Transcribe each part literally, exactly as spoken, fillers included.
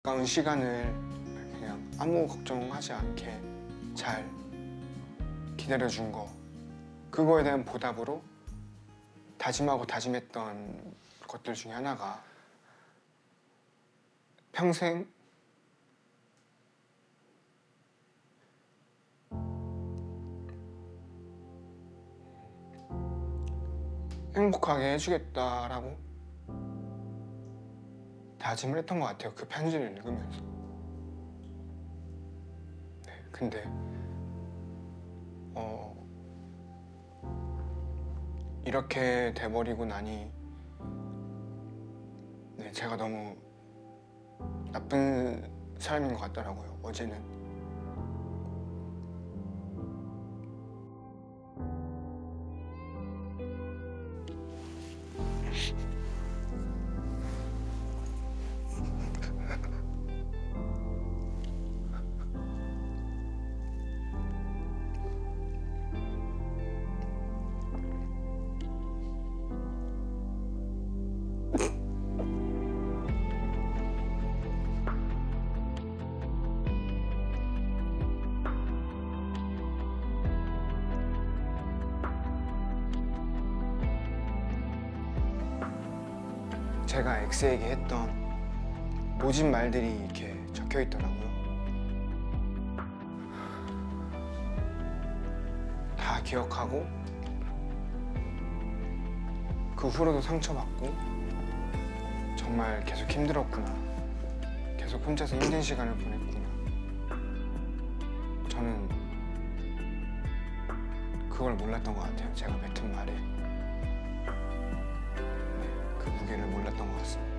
가까운 시간을 그냥 아무 걱정하지 않게 잘 기다려준 거, 그거에 대한 보답으로 다짐하고 다짐했던 것들 중에 하나가 평생 행복하게 해주겠다라고 다짐을 했던 것 같아요. 그 편지를 읽으면서. 네, 근데 어, 이렇게 돼버리고 나니 네, 제가 너무 나쁜 사람인 것 같더라고요. 어제는. 제가 X에게 했던 모진 말들이 이렇게 적혀 있더라고요. 다 기억하고 그 후로도 상처받고 정말 계속 힘들었구나, 계속 혼자서 힘든 시간을 보냈구나. 저는 그걸 몰랐던 것 같아요. 제가 뱉은 말에 그 무게를 몰랐던 것 같습니다.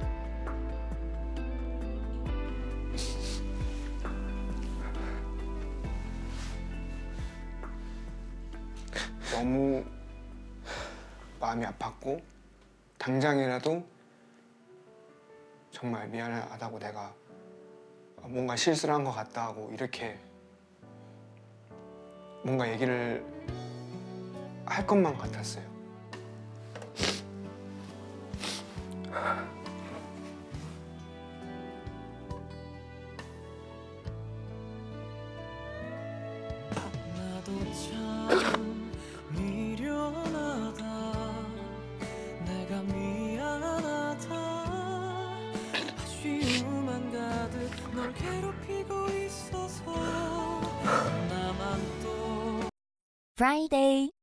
너무 마음이 아팠고 당장이라도 정말 미안하다고, 내가 뭔가 실수를 한 것 같다 하고 이렇게 뭔가 얘기를 할 것만 같았어요. 나도 참 미련하다, 내가 미안하다. 아쉬움만 가득 널 괴롭히고 있어서 나만 또 Friday